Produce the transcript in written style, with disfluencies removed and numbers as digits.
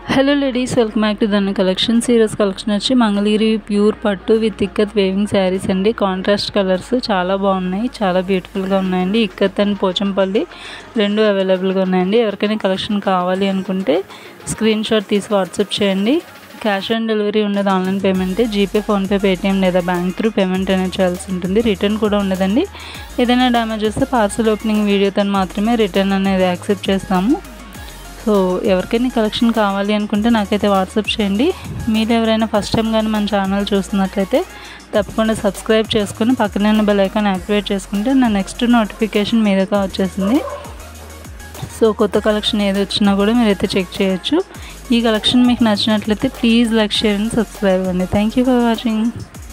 Hello ladies, welcome back to the collection. Series collection వచ్చి Mangalagiri pure పట్టు with ikat weaving sarees అండి. Contrast colours చాలా బాగున్నాయి, చాలా బ్యూటిఫుల్గా ఉన్నాయండి. ఇక్కత్ అండ్ పోచంపల్లి రెండు అవైలబుల్గా ఉన్నాయండి. ఎవరికైనా కలెక్షన్ కావాలి అనుకుంటే స్క్రీన్ షాట్ తీసి వాట్సాప్ చేయండి. క్యాష్ ఆన్ డెలివరీ ఉండదు, online payment, GPay, PhonePe, Paytm లేదా బ్యాంక్ త్రూ పేమెంట్ అనేది చేయాల్సి ఉంటుంది. రిటర్న్ కూడా ఉండదండి. ఏదైనా డ్యామేజ్ వస్తే పార్సల్ ఓపెనింగ్ వీడియోతో మాత్రమే రిటర్న్ అనేది యాక్సెప్ట్ చేస్తాము. సో ఎవరికైనా కలెక్షన్ కావాలి అనుకుంటే నాకైతే వాట్సాప్ చేయండి. మీరు ఎవరైనా ఫస్ట్ టైం కానీ మన ఛానల్ చూస్తున్నట్లయితే తప్పకుండా సబ్స్క్రైబ్ చేసుకుని పక్కనే ఉన్న బెల్ ఐకాన్ యాక్టివేట్ చేసుకుంటే నా నెక్స్ట్ నోటిఫికేషన్ మీదగా వచ్చేసింది. సో కొత్త కలెక్షన్ ఏది వచ్చినా కూడా మీరైతే చెక్ చేయొచ్చు. ఈ కలెక్షన్ మీకు నచ్చినట్లయితే please like, share and subscribe అండి. Thank you for watching.